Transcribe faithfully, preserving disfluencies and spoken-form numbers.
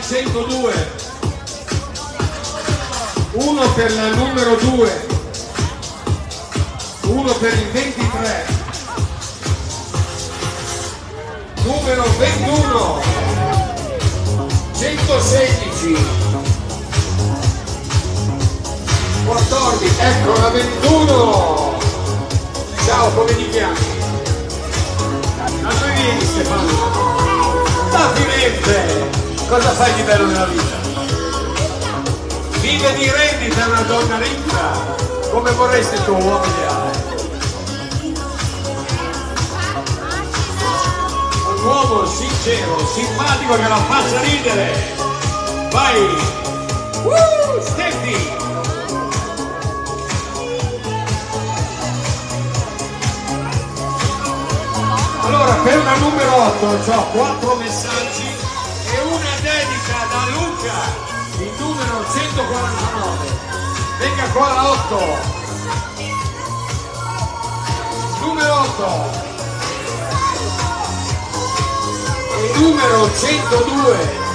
centodue, uno per la numero due, uno per il ventitré, numero ventuno, centosedici, quattordici, ecco la ventuno. Ciao, come ti chiami? Ma dove vieni, Stefano? Da Firenze! Cosa fai di bello nella vita? Vive di rendita una donna ricca, come vorresti tuo uomo ideale? Un uomo sincero, simpatico, che la faccia ridere! Vai! Uh, Steffi! Allora, per la numero otto ho quattro messaggi e una dedica da Luca, il numero centoquarantanove. Venga qua la otto. Numero otto. E numero centodue.